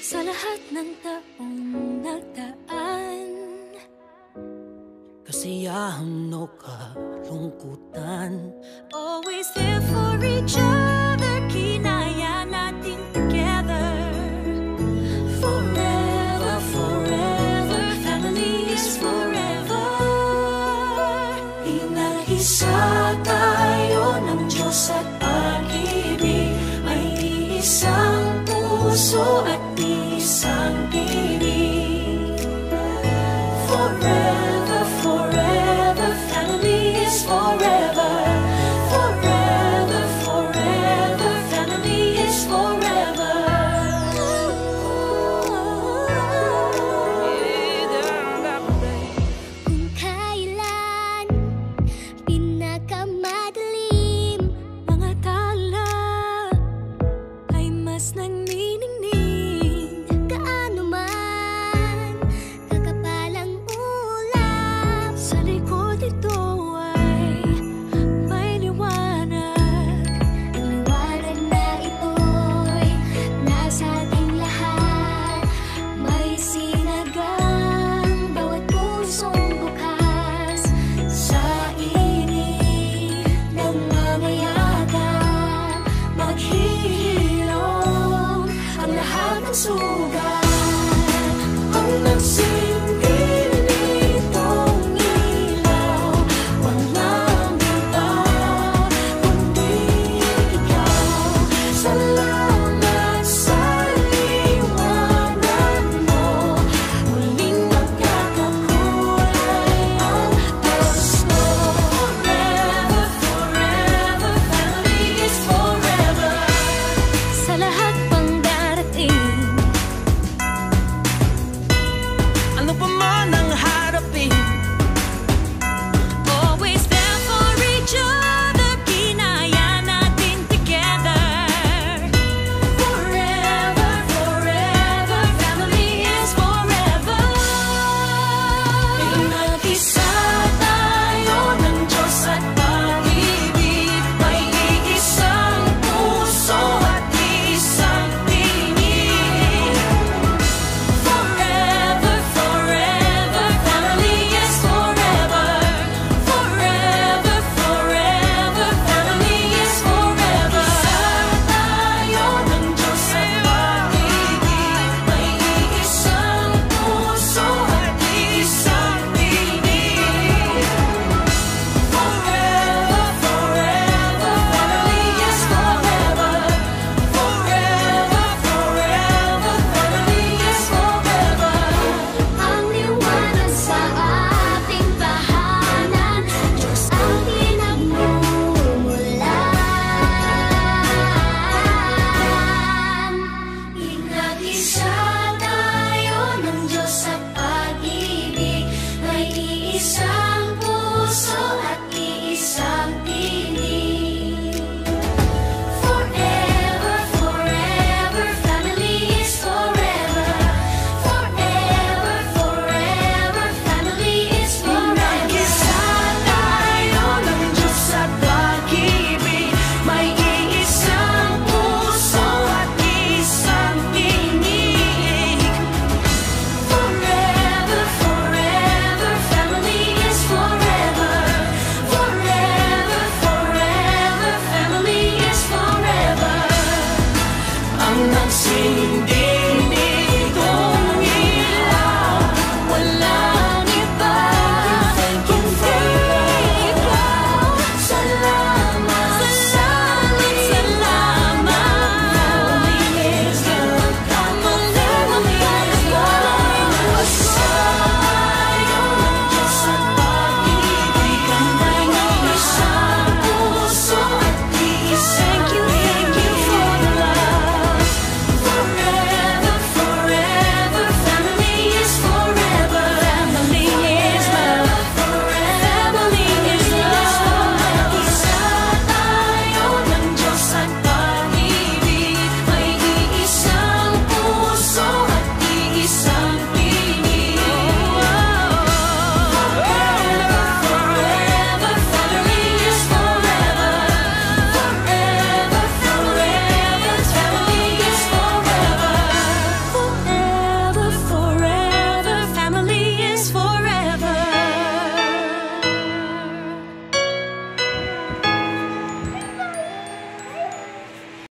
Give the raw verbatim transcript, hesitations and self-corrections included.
Sa lahat ng taong nagdaan, kasiyahan o kalungkutan, always there for each other, kinaya natin together. Forever, forever, family is forever. Inag-isa tayo ng Diyos at pag-ibig, may iisang puso at isang tinig. Forever, forever, family is forever. Forever, forever, family is forever. Kung kailan pinakamadilim, mga tala ay mas nagniningning. Gaano man kakapalang ulap, sa likod ito ay may liwanag. Ang liwanag na ito'y nasa ating lahat, may sinagang bawat pusong bukas. Sa init ng mamayagan, maghihilom ang lahat ng sugat. Ang nagsindi nitong ilaw, walang iba kundi ikaw. Salamat sa liwanag mo, muling magkakakulay ang gusto. Forever, forever, family is forever. Sa lahat pang darating, ano pa man ang harapin, always there for each other, kinaya natin together. Forever, forever, family is forever. Pinag-isa tayo ng Diyos at pag-ibig, may iisang puso at isang tinig. Forever, forever, family is forever. Forever, forever, family is forever. Isa tayo ng Diyos at pag-ibig, may iisang puso at isang tinig. Forever, forever, family is forever. Forever, forever, family is forever. Ang liwanag sa ating tahanan, Diyos ang pinagmumulan. Inag-isa tayo ng Diyos at pag-ibig, may iisang puso at iisang tinig. Forever, forever, family is forever. Forever, forever, family is forever. Isa tayo ng Diyos at pag-ibig, may iisang puso at isang tinig. Forever, forever, family is forever. Forever, forever, family is forever. ang nagsindi